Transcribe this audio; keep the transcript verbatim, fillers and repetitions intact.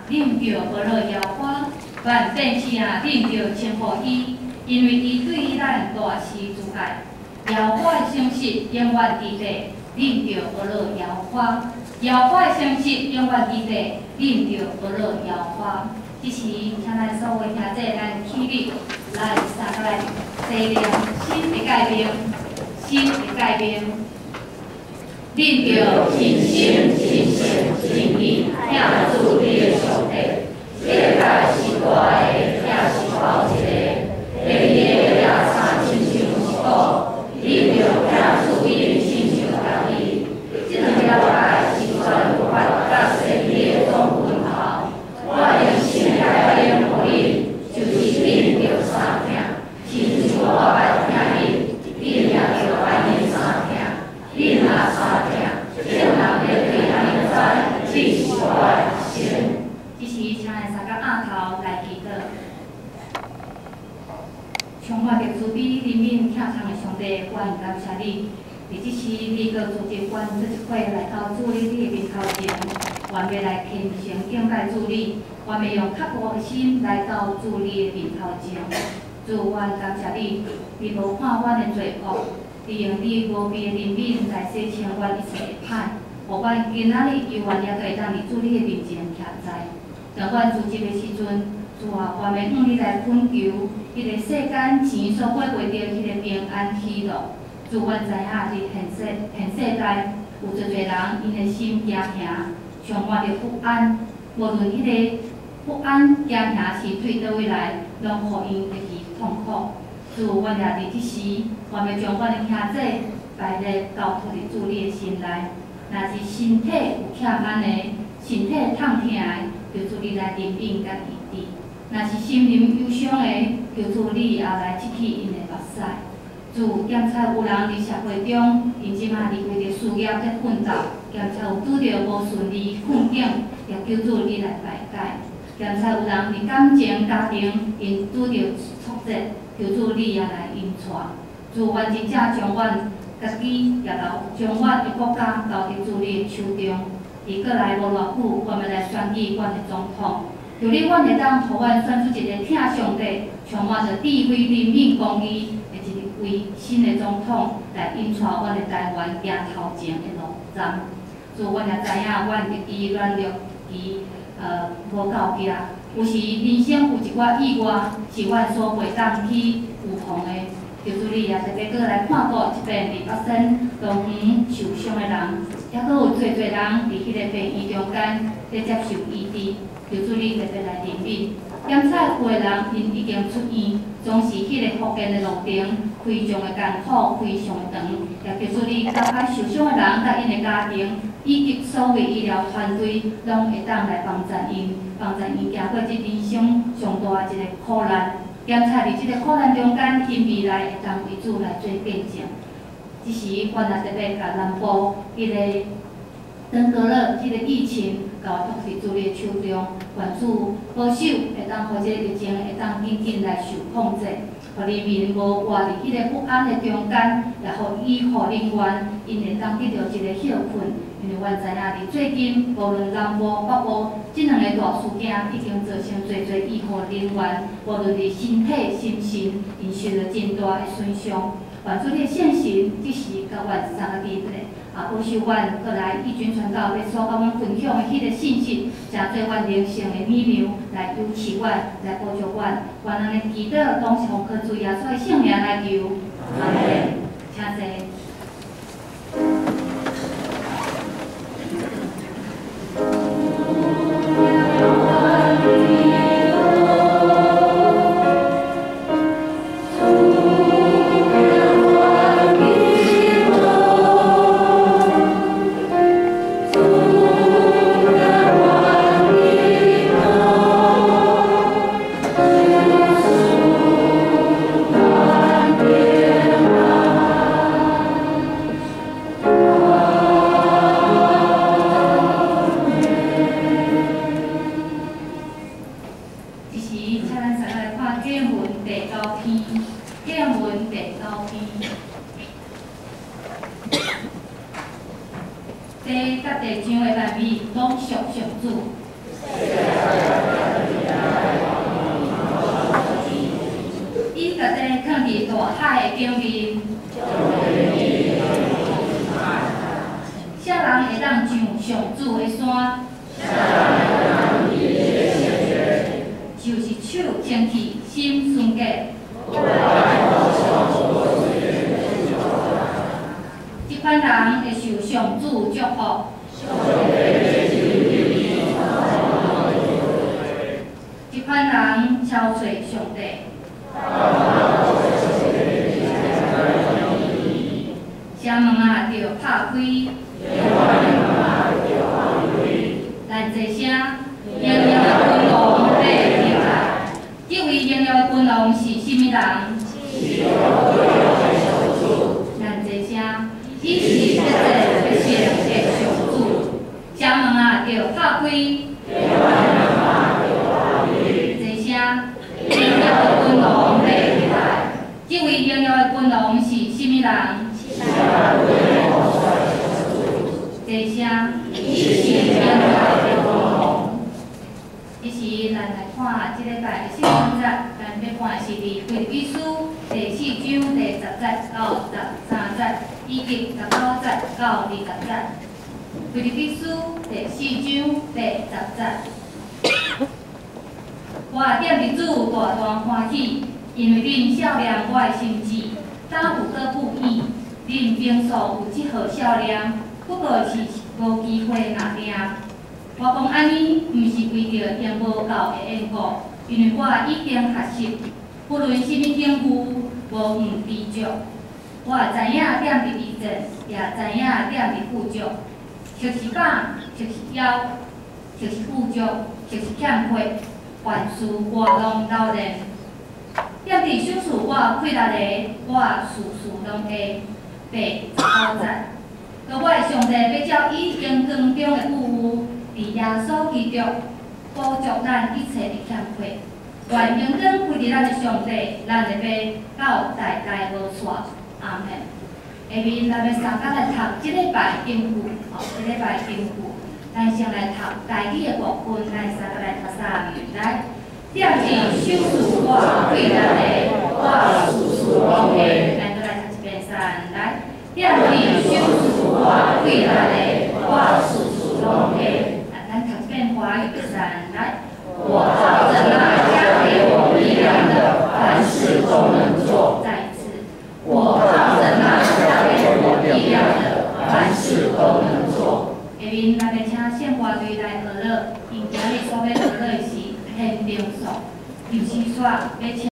啉着无落摇花，万变时啊啉着称呼伊，因为伊对咱大施慈爱。摇花的相识永远伫地，啉着无落摇花。摇花的相识永远伫地，啉着无落摇花。这时，请咱所有兄弟咱起立，来三个来祭念新的改变，新的改变。 恁着真心、真性、真意，领主你的上帝，这个是大的，也是包一个，第二个也三亲像一个，恁着领主你的亲像同意，这两个爱是全有法甲神你的总分号，我用心来领互恁，就是恁着三听，亲像我爱听恁，恁也着爱恁三听，恁若三听。 正人要对咱的知，你是我的神。这时，请咱三个额头来祈祷。充满着慈悲、怜悯、疼痛的上帝，我很感谢你。伫这时，你搁组织阮做一伙来到主你你的面头前，阮要来虔诚敬拜主你，阮要用刻薄的心来到主你的面头前。主，我感谢你，你无看阮的罪恶。 利用你无边的怜悯来洗清阮一切的歹，互阮今仔日犹原也会当伫主你的面前徛在。当阮自急的时阵，主啊，我要向你来恳求，迄个世间钱所买袂着迄个平安喜乐。主，阮知影伫现世现世界有一侪人因的心惊吓，充满着不安，无论迄个不安惊吓是对倒位来，拢互因家己痛苦。 主，阮也伫即时，我要将阮的兄弟摆咧交托伫主你的心内。若是身体有欠安的，身体痛痛的，就主你来怜悯甲医治；若是心灵忧伤的，就主你也来拭去因的目屎。主，检查有人伫社会中，因即马伫为着事业在奋斗，检查有拄着无顺利困境，也求主你来排解。检查有人伫感情、家庭，因拄着挫折。 求主你也来引带，主阮真正将阮家己也留，将阮的国家交伫主你的手中。而过来无偌久，我们来选举阮的总统。求你，阮会当互阮选出一个听上帝、充满着智慧、怜悯、公义的一位新的总统，来引带阮的台湾行头前的路站。主，阮也知影，阮家己软弱，伊呃无够格。 有时人生有一寡意外，是阮所袂当去预防的。求主你也特别过来看顾一遍伫北省东园受伤的人，也阁有侪侪人伫迄个病院中间在接受医治。求主你特别来怜悯。检查有的人因已经出院，总是迄个复健的路程非常的艰苦，非常的长。也求主你甲甲受伤的人甲因的家庭。 以及所有医疗团队，拢会当来帮助因，帮助因行过即人生上大一个苦难。检查伫即个苦难中间，因未来会当为主来做见证。只是阮也特别甲南部迄个登革热即个疫情，甲托伫主你的手中，愿主保守，会当互即个疫情会当紧紧来受控制。 互人民无活伫迄个不安的中间，也互医护人员因会当得到一个休困。因为阮知影伫最近，无论南部、北部，即两个大事件已经造成侪侪医护人员，无论伫身体、心神，因受到真大的损伤。愿主你的圣神，即时甲阮三个弟弟，啊，保守阮，过来义军传道要所甲阮分享的迄个信息，成做阮人生的美妙，来扶持阮，来保助阮。愿咱的祈祷拢是奉靠主耶稣的圣名来求。阿门。请坐。第甲第章的内面拢属上主。 超找上帝。城门啊，着拍开。咱这声荣耀的君王爬入来，这位荣耀的君王是甚物人？咱这声，伊是这个百姓的上主。城门啊，着拍开。这声，荣耀的君王爬入来，这位荣耀的君王是甚物人？这声，伊是荣耀的君王。这时，咱来看这礼拜的圣经节，咱要看的是伫腓立比书第四章第十节到十三节，以及十九节到二十节。腓立比书第四章第十节。我惦伫主大大欢喜，因为恁少年我的心志，敢有搁不义？恁平素有即号少年，不过是无机会拿定。我讲安尼，毋是为着因无够的缘故，因为我已经学习，不论甚物境遇，无毋知足。我知影点伫义正，也知影点伫富足。食是饱，食是枵，食是富足，食是欠缺，万事我拢斗阵。踮伫小厝我快乐的，我事事拢会白十九节。若我的上帝要照伊应光中的富有，伫耶稣基督补足咱一切的欠缺。愿应光归伫咱的上帝，咱会被到代代无错。阿门。下面咱要三甲来读即礼拜经句，吼，即礼拜经句，咱先来读家己的部分，咱三个来读三遍，来。踮伫小厝我快乐的，我事事拢会。咱再来读一遍三，来。踮伫小厝我快乐的，我事事拢会。啊，咱读一遍华语的三，来。我靠着那加给我力量的，凡事都能做。再一次，我靠着那加给我力量的，凡事都能做。下面咱要请献歌队来学乐，因今日所要学乐的是天平素，尤其说要请。